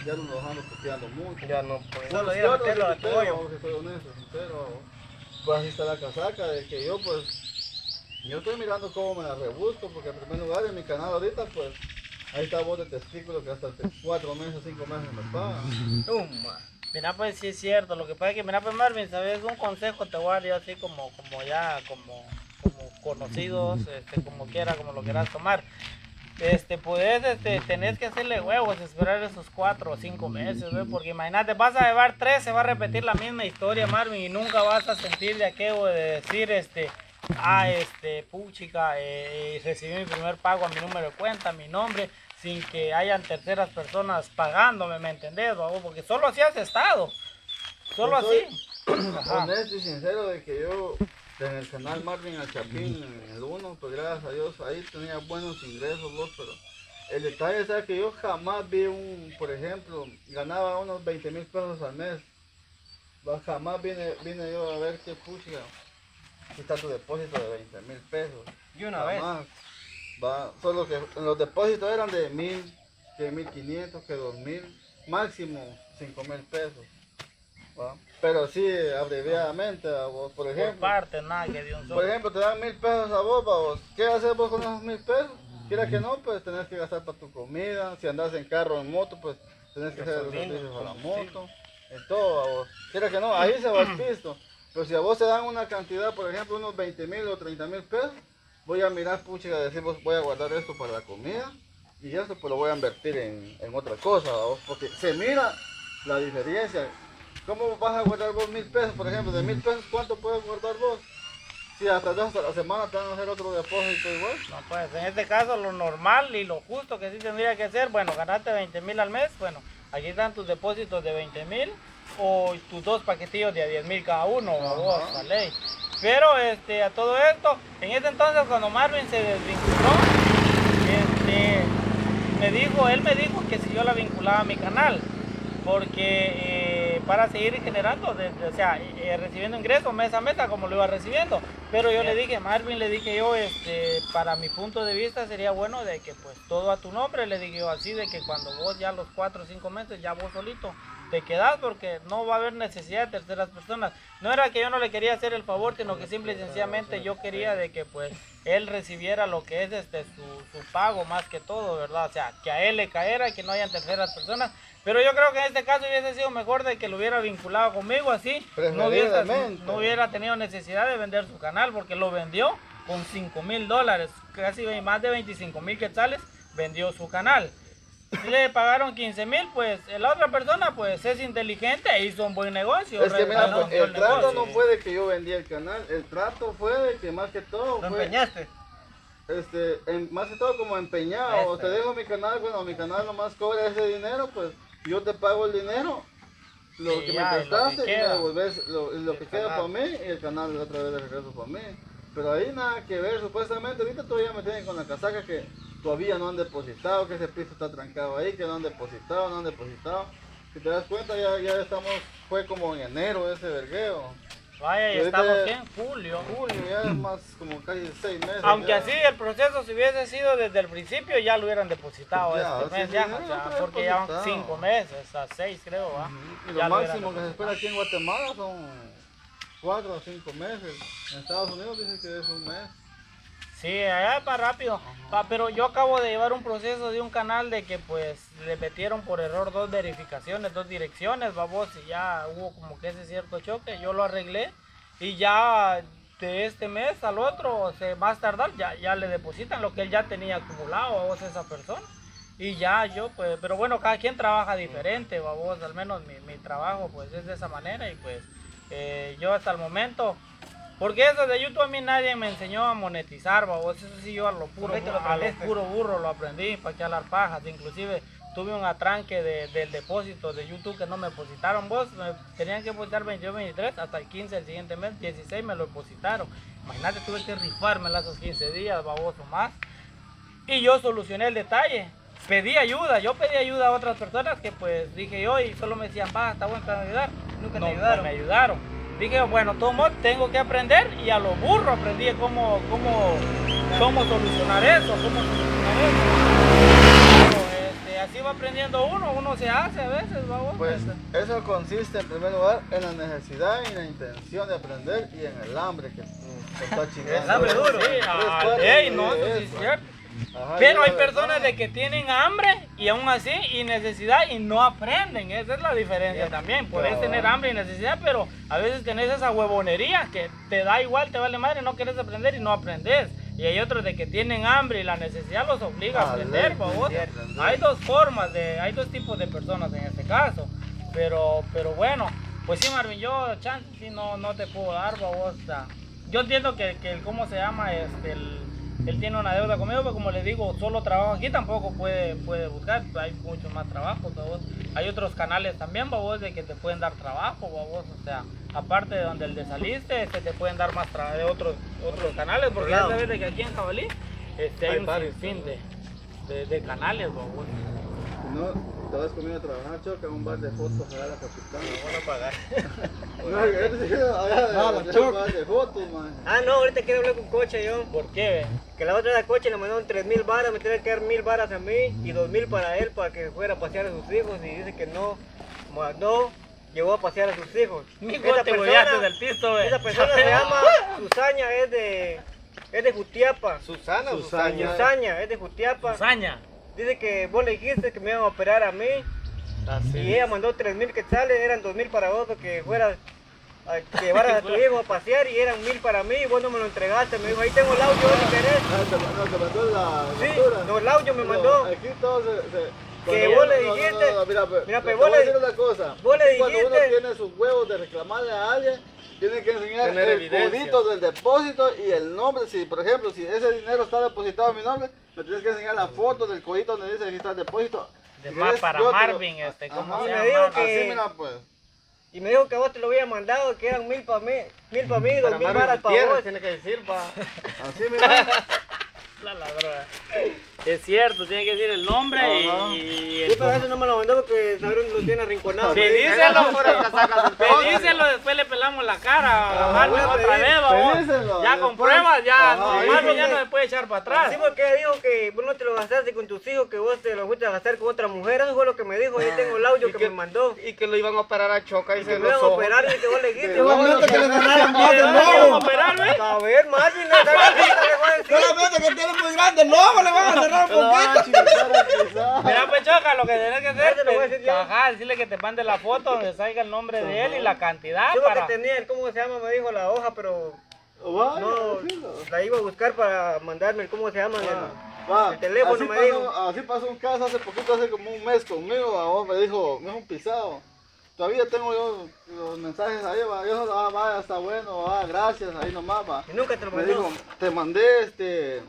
ya no lo ando copiando mucho. Ya no, pues Bueno, solo si ir a otro meterlo a tu sincero, hoyo. si soy honesto, sincero, pues así está la casaca, de que yo pues, yo estoy mirando cómo me la rebusco, porque en primer lugar en mi canal ahorita pues, ahí está voz de testículo que hasta 4 meses, 5 meses me pagan. Mira, pues sí es cierto. Lo que pasa es que, mira, pues Marvin, ¿sabes? Un consejo te voy a dar yo así como como conocidos, como quiera, como lo quieras tomar. Tenés que hacerle huevos, esperar esos 4 o 5 meses, ¿ve? Porque imagínate, vas a llevar 3, se va a repetir la misma historia, Marvin, y nunca vas a sentir de aquello de decir, puchica, recibí mi primer pago a mi número de cuenta, mi nombre, sin que hayan terceras personas pagándome, ¿me entendés, babo? Porque solo así has estado, solo así. Ajá. Honesto y sincero de que yo en el canal Marvin al Chapín, en el 1, pues gracias a Dios ahí tenía buenos ingresos vos, pero el detalle es que yo jamás vi por ejemplo, ganaba unos 20,000 pesos al mes. Jamás vine yo a ver qué pucha, aquí está tu depósito de 20,000 pesos. Y una Jamás. Solo que los depósitos eran de 1,000, que 1,500, que 2,000, máximo 5,000 pesos. ¿Va? Pero sí, abreviadamente, a vos, por ejemplo. Por parte, nada, que de un solo. Por ejemplo, te dan 1,000 pesos a vos, vos. ¿Qué haces vos con esos 1,000 pesos? Quiera que no, pues tenés que gastar para tu comida. Si andas en carro o en moto, pues tenés que hacer los servicios a la moto. En todo, a vos. Quiera que no, ahí se va el pisto. Pero si a vos te dan una cantidad, por ejemplo, unos 20,000 o 30,000 pesos, voy a mirar, pucha, y a decir, vos voy a guardar esto para la comida. Y esto pues lo voy a invertir en otra cosa, vos. Porque se mira la diferencia. ¿Cómo vas a guardar vos 1,000 pesos? Por ejemplo, de 1,000 pesos, ¿cuánto puedes guardar vos? Si hasta la semana te van a hacer otro depósito igual. No, pues en este caso lo normal y lo justo que sí tendría que ser, bueno, ganarte 20,000 al mes, bueno, aquí están tus depósitos de 20,000 o tus 2 paquetillos de a 10,000 cada uno, vos, la ley. Pero a todo esto, en ese entonces cuando Marvin se desvinculó, él me dijo que si yo la vinculaba a mi canal, porque para seguir generando, recibiendo ingresos mes a mes como lo iba recibiendo. Pero yo le dije, Marvin, le dije yo, para mi punto de vista sería bueno de que pues todo a tu nombre, le dije yo así, de que cuando vos ya los 4 o 5 meses ya vos solito te quedás, porque no va a haber necesidad de terceras personas. No era que yo no le quería hacer el favor, sino que simple y sencillamente yo quería de que pues él recibiera lo que es su pago más que todo, ¿verdad? O sea, que a él le caera y que no hayan terceras personas. Pero yo creo que en este caso hubiese sido mejor de que lo hubiera vinculado conmigo, así no hubiera tenido necesidad de vender su canal, porque lo vendió con $5,000, casi más de 25,000 quetzales vendió su canal. Si le pagaron 15,000, pues la otra persona pues es inteligente e hizo un buen negocio. Es que mira, pues, el trato no fue de que yo vendí el canal, el trato fue de que más que todo ¿Lo empeñaste? Más que todo como empeñado, te dejo mi canal, bueno, mi canal nomás cobra ese dinero, pues yo te pago el dinero, lo que me prestaste, y me devolves lo que queda para mí, y el canal otra vez de regreso para mí. Pero ahí nada que ver, supuestamente ahorita todavía me tienen con la casaca que todavía no han depositado, que ese piso está trancado ahí, que no han depositado. Si te das cuenta, ya estamos, fue como en enero ese vergueo. Vaya, ya estamos en julio. Julio, ya es más como casi 6 meses. Aunque ya. Así el proceso, si hubiese sido desde el principio, ya lo hubieran depositado este mes, porque ya van 5 meses, a 6 creo, ¿va? Y lo máximo que se espera aquí en Guatemala son 4 o 5 meses. En Estados Unidos dicen que es un mes. Sí, allá es más rápido. Pero yo acabo de llevar un proceso de un canal de que pues le metieron por error 2 verificaciones, 2 direcciones, vamos, y ya hubo como que ese cierto choque. Yo lo arreglé y ya de este mes al otro, más tardar, ya le depositan lo que él ya tenía acumulado a vos esa persona. Y ya yo pues, pero bueno, cada quien trabaja diferente, vamos, al menos mi trabajo pues es de esa manera y pues yo hasta el momento. Porque eso de YouTube a mí nadie me enseñó a monetizar, babos. Eso sí yo a lo puro burro lo aprendí, para que hablar pajas. Inclusive tuve un atranque del depósito de YouTube que no me depositaron. Vos me tenían que depositar 22, 23, hasta el 15 del siguiente mes, 16 me lo depositaron. Imagínate, tuve que rifármela esos 15 días, baboso, más. Y yo solucioné el detalle. Pedí ayuda, yo pedí ayuda a otras personas que pues dije yo y solo me decían, va, está bueno, te van a ayudar. Nunca te ayudaron. No me ayudaron. Dije, bueno, tomo, tengo que aprender y a lo burro aprendí cómo solucionar eso, Pero, así va aprendiendo uno se hace a veces, vamos. Pues eso consiste en primer lugar en la necesidad y la intención de aprender y en el hambre que está chingando. El hambre duro. Sí, ey, no, eso sí es cierto. Ajá, Pero hay la personas verdad. de que tienen hambre y aún así y necesidad y no aprenden. Esa es la diferencia también. Puedes Claro. tener hambre y necesidad, pero a veces tenés esa huevonería que te da igual, te vale madre, no quieres aprender y no aprendes. Y hay otros de que tienen hambre y la necesidad los obliga a aprender, babos. Hay dos formas, hay dos tipos de personas en este caso. Pero bueno, pues sí, Marvin, yo chance sí no te puedo dar, babos. O sea, yo entiendo que el, ¿cómo se llama? Él tiene una deuda conmigo, pero como les digo, solo trabajo aquí, tampoco puede buscar, hay muchos más trabajos, babos. Hay otros canales también, babos, de que te pueden dar trabajo, babos. O sea, aparte de donde el de saliste, te pueden dar más trabajo de otros canales, porque ya sabes de que aquí en Jabalí hay un sinfín de canales, babos. Si no, te vas conmigo a trabajar, choca un bar de fotos allá a la capital. No van a pagar. No, yo te digo, allá de un bar de fotos, man. Ah, no, ahorita quiero hablar con Coche yo. ¿Por qué? Que la otra vez a Coche le mandaron 3,000 varas, me tiene que dar 1,000 varas a mí y 2,000 para él para que fuera a pasear a sus hijos y dice que no llevó a pasear a sus hijos. Mijo, te hueveaste del piso, ve. Esa persona se llama Susana, es de Jutiapa. Susana. Susana, es de Jutiapa. Saña. Dice que vos le dijiste que me iban a operar a mí y ella mandó 3,000 quetzales, eran 2,000 para vos para que fueras a llevar a tu hijo a pasear y eran 1,000 para mí y vos no me lo entregaste. Me dijo, ahí tengo el audio, si querés. No, te mandó la Sí, factura. no, el audio me Pero mandó. Aquí todo se Que cuando vos uno- le dijiste- mira, mira, te pues, voy vos a le- decir una cosa. vos le Cuando uno dijiste- tiene sus huevos de reclamarle a alguien, tiene que enseñar Tener el evidencia. codito del depósito y el nombre. Si, por ejemplo, si ese dinero está depositado a mi nombre, me tienes que enseñar la foto del codito donde dice que está el depósito. De Si más quieres, para yo te lo- Marvin, ¿cómo Ajá. se Y me llama? dijo que- Así, mira, pues. Y me dijo que a vos te lo había mandado, que eran 1,000 para mí, 2,000 varas para vos. Tiene que decir, pa. Así, mira. La droga. Es cierto, tiene que decir el nombre Ajá. Sí, pero eso no me lo mandó porque Sabrón lo tiene arrinconado. Pedíselo, pedíselo, después le pelamos la cara a Marvin voy a otra pedir. vez, babos. Pedíselo, Ya después. con pruebas, ya, Ajá, no, sí, Marvin ya porque- no se puede echar para atrás. Sí, porque ella dijo que vos no te lo gastaste con tus hijos, que vos te lo fuiste a gastar con otra mujer. Eso fue lo que me dijo. Ahí tengo el audio ¿Y que qué? me mandó. Y que lo iban a operar a Choca y Que se me los iban a ojos. operar y que vos le dijiste. Igualmente vos que le ganaron más de ¿Vamos a nuevo. operar, güey? A ver, Marvin, no sabes qué le voy a decir. Solamente que tiene muy grande el ojo, le van a cerrar un poquito. Mira, pues Choca, lo que tenés que hacer Eso lo voy a decir yo. ajá, decirle que te mande la foto donde salga el nombre de él y la cantidad Sí, porque para... tenía el, ¿cómo se llama? Me dijo la hoja, pero Vaya, no, decilo. la iba a buscar para mandarme el, ¿cómo se llama? Va, El teléfono así me pasó, dijo. así pasó un caso hace poquito, hace como un mes conmigo, vos me dijo un pisado. Todavía tengo yo los mensajes ahí, va, yo vaya, está bueno, gracias, ahí nomás va. Y nunca te lo Me mandó. dijo, te mandé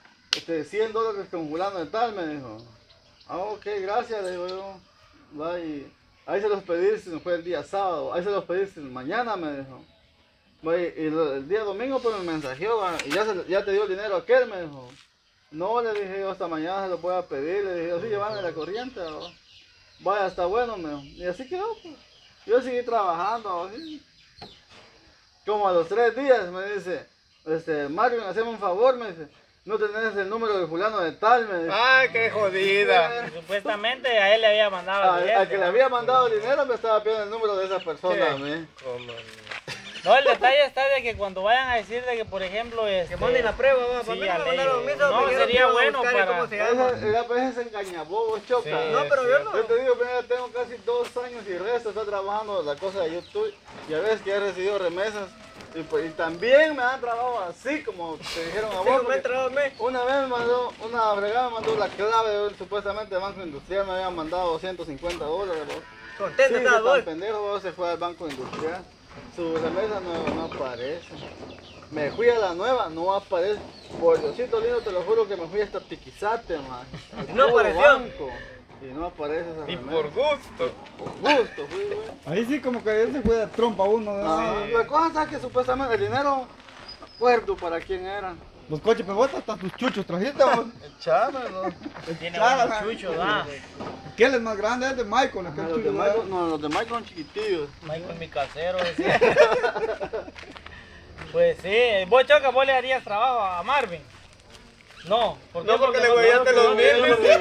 $100 con fulano de tal, me dijo. Ok, gracias, le digo yo. Va, y ahí se los pedí, fue el día sábado, ahí se los pedí mañana, me dijo. Va, y el día domingo pues me mensajeó, va, y ya te dio el dinero aquel, me dijo. No, le dije yo, hasta mañana se lo voy a pedir, le dije yo, sí, llévame la corriente, va. Vaya, está bueno, me dijo. Y así quedó, pues. Yo seguí trabajando, así. Como a los 3 días me dice, Mario, haceme un favor, me dice, no tenés el número de fulano de tal, me dice. Ay, qué jodida. Supuestamente a él le había mandado el Al billete, que le ¿no? había mandado el dinero me estaba pidiendo el número de esa persona a mí. No, el detalle está de que cuando vayan a decir de que, por ejemplo, Que manden la prueba, va. Sí, Para mí a no me ley. mandaron a mí, solo No, me dijeron sería que iban a bueno buscar el para- ¿cómo se llama? Ese engañabobos, choca. Sí. No, pero yo no. Yo te digo, mira, tengo casi 2 años y resto, está trabajando la cosa de YouTube. Ya ves que he recibido remesas. Y, pues, y también me han trabajado así, como te dijeron a Sí, vos. me porque entraba a mí. una vez me mandó, una fregada me mandó la clave, supuestamente el Banco Industrial me había mandado $150. ¿Vos? Contento Sí, estaba tan vos. pendejo, vos, se fue al Banco Industrial. Su remesa no aparece. Me fui a la nueva, no aparece. Por Diosito lindo, te lo juro que me fui hasta Tiquizate, man. Al No puro apareció. banco. Y no aparece esa Y remesa. por gusto. Por gusto, fui, güey. Ahí sí como que él se fue de trompa uno. ¿no? Ah, la cosa es que supuestamente el dinero, no acuerdo para quién era. Los coches, pero vos hasta tus chuchos trajiste, vos. Echámelo. Tiene Chala, buenos chuchos, ¿ah? ¿Quién es más grande? Es de Michael, aquel Los de chucho. Michael, no, los de Michael son chiquitillos. Michael mi casero, decía. Pues sí, vos Choca, vos le harías trabajo a Marvin. No, ¿por qué? No, porque le hueveaste los mil.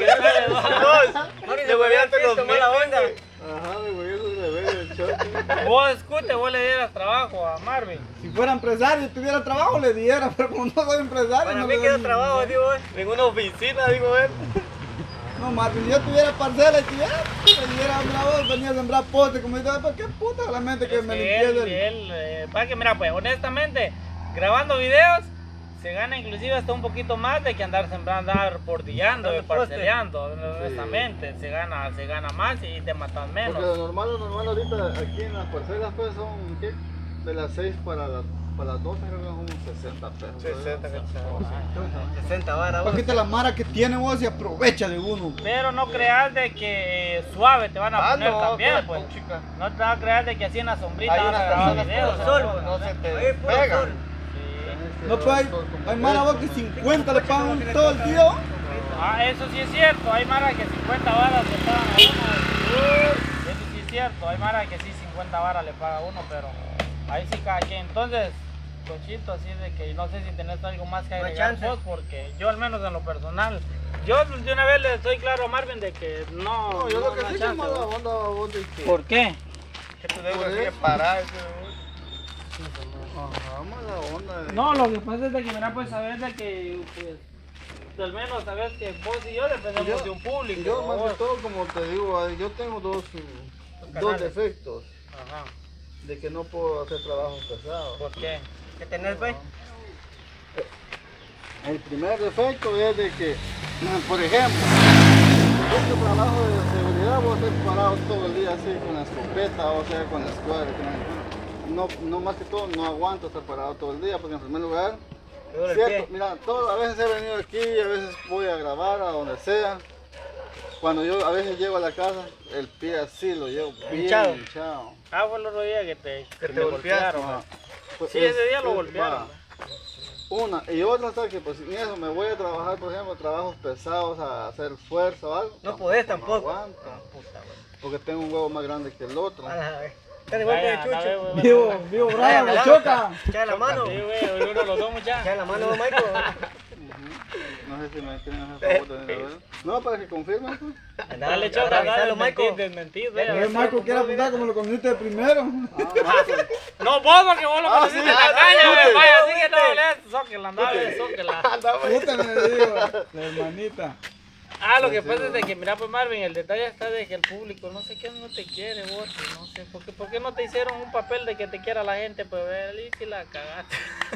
Le hueveaste los mala onda. Ajá, güey, eso es de ver el choque. Vos, escute, vos le dieras trabajo a Marvin. Si fuera empresario y tuviera trabajo, le diera, pero como no soy empresario, Para no mí le quedó doy. trabajo, digo, En una oficina, digo él. No, Marvin, si yo tuviera parcela y tuviera, le diera, mira vos, venía a sembrar poste, como dice, ¿para qué puta solamente que Es me que limpié para que mira, pues honestamente, grabando videos se gana inclusive hasta un poquito más de que andar sembrando, andar portillando, Dando poste. parceleando, honestamente, se gana más y te matan Porque menos. lo normal ahorita aquí en las parcelas pues son, ¿qué? De las 6 para las 12 creo que son unos 60 pesos. 60 cachorros. 60 varas. Aquí está la mara que tiene vos y aprovecha de uno. Pero no creas de que suave te van a poner también, qué pues. chica. No te vas a creer de que así en la sombrita Hay vas a unas grabar personas videos. que sol, no se te Ahí puro pegan. sol. Sí. No, pues hay mara vos que 50 le pagan todo el día. Ah, eso sí es cierto, hay mara que 50 varas le pagan a uno. Eso sí es cierto, hay mara que sí 50 varas le paga a uno, pero ahí sí cada quien. Entonces, Cochito, así de que no sé si tenés algo más que No hay agregar chance. vos, porque yo al menos en lo personal, yo de una vez le estoy claro a Marvin de que no. No, yo lo que hay sí que chance, mala vos. onda vos de que... ¿Por qué? Que tu dedo así de parar. Ajá, mala onda. No, lo que pasa es de que mira, pues sabes de que pues al menos sabes que vos y yo dependemos Yo- de un público. Yo más vos. que todo, como te digo, yo tengo dos canales. defectos Ajá. de que no puedo hacer trabajos pesados. ¿Por qué? ¿Qué tenés, pues? El primer defecto es de que, por ejemplo, este trabajo de seguridad vos estés parado todo el día así con la escopeta, o sea, con la escuadra. No más que todo, no aguanto estar parado todo el día, porque en primer lugar, Me duele el cierto, pie. mira, a veces he venido aquí, a veces voy a grabar a donde sea. Cuando yo a veces llego a la casa, el pie así lo llevo bien Hinchado. hinchado. Ah, fue el otro día que te te golpeaste, Ajá. Pues Sí, ese día lo golpearon. va. Una y otra, ¿sabes? Que pues en eso me voy a trabajar, por ejemplo, trabajos pesados, a hacer fuerza o algo. No podés tampoco. No aguanto, porque tengo un huevo más grande que el otro. A la vez. Dale golpe de chucho. Vivo, Brian, Vaya, me choca. Echa la mano. Sí, güey, uno los dos muchachos. Echa la mano, Michael. No sé si me tienen ese favor de ver. No, para que confirmen. Pues. Dale, choca, dale, Avisalo, Michael. desmentir, Michael quiere apuntar como lo conociste de primero. No, vos, porque vos lo Ah, conociste sí, en la ah, calle, sí, güey. sí. Vaya, así que no, le zóquela, andaba de zóquela. Puta me digo, la hermanita. Ah, lo que pasa es de que, mira, pues Marvin, el detalle está de que el público, no sé qué, no te quiere, vos, no sé, ¿por qué no te hicieron un papel de que te quiera la gente? Pues, ver, y si la cagaste.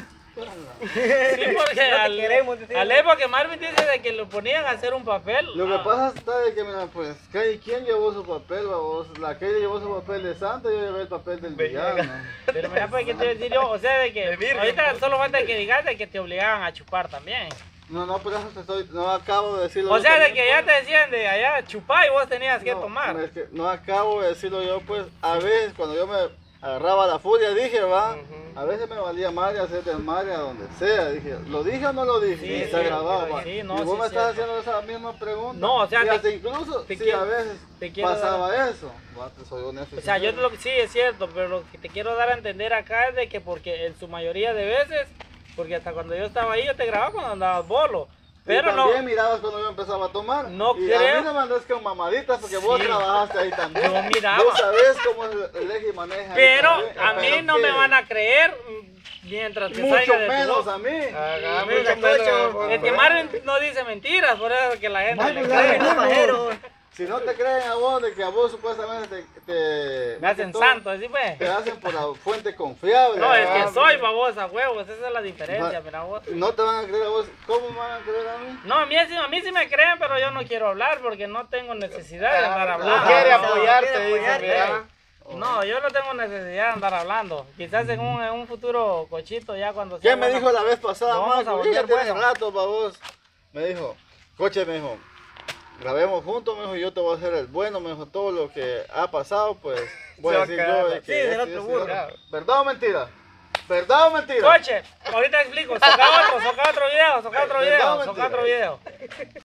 Sí, porque te queremos, decimos. al porque Marvin dice de que lo ponían a hacer un papel. Lo que Ah, pasa está de que, mira, pues, ¿quién llevó su papel, babos? La Kelly llevó su papel de santa, yo llevé el papel del villano. Pero mira, pues, ¿qué te iba a decir yo? O sea, de que ahorita solo falta que digas de que te obligaban a chupar también. No, pero eso te estoy, no acabo de decirlo. O yo sea, de también, que ya pues. te decían de allá chupar y vos tenías que No, tomar. es que no acabo de decirlo yo, pues, a veces cuando yo me agarraba la furia, dije, va, a veces me valía madre hacer desmadre a donde sea, dije, ¿lo dije o no lo dije? Sí, y sí, se grababa, sí, va. sí, no, y vos sí, me estás cierto. haciendo esa misma pregunta. No, o sea, y te- hasta incluso, te sí, quiero- a veces te quiero pasaba eso. Va, te soy honesto. y O sea, yo sincero. lo que sí es cierto, pero lo que te quiero dar a entender acá es de que porque en su mayoría de veces, porque hasta cuando yo estaba ahí yo te grababa cuando andabas bolo. Pero y no, también mirabas cuando yo empezaba a tomar. No y creo. a mí no me andas con mamaditas porque vos Sí. trabajaste ahí también. Yo miraba. Vos sabés cómo el eje y maneja. ahí pero también, a mí pero no me ¿qué? van a creer mientras que Mucho salga de tu menos boca. a mí. Haga Mira, mucho menos. Cocho. Es que Marvin no dice mentiras, por eso que la gente Michael, le ya cree. le digo. Pajero. Si no te creen a vos de que a vos supuestamente te Me hacen todo, santo, así pues. Te hacen por la fuente confiable. No, es ¿verdad? que soy babosa, huevos, esa es la diferencia, Va- mira vos. No te van a creer a vos. ¿Cómo me van a creer a mí? No, a mí sí me creen, pero yo no quiero hablar porque no tengo necesidad de andar No hablando. quiere no, apoyarte, quiere dice, apoyarte. mira. No, yo no tengo necesidad de andar hablando. Quizás en un futuro cochito ya cuando sea ¿Quién me bueno. dijo la vez pasada, Lo vamos a Marco? volver Ya tiene bueno. rato para vos. Me dijo, coche, me dijo, grabemos juntos, me dijo, y yo te voy a hacer el bueno, me dijo, todo lo que ha pasado, pues voy a decir yo de que Sí, del esto y otro esto y burro. otro. ¿Verdad o mentira? ¿Verdad o mentira? Coche, ahorita explico, soca otro video, ¿Verdad o soca otro mentira? video.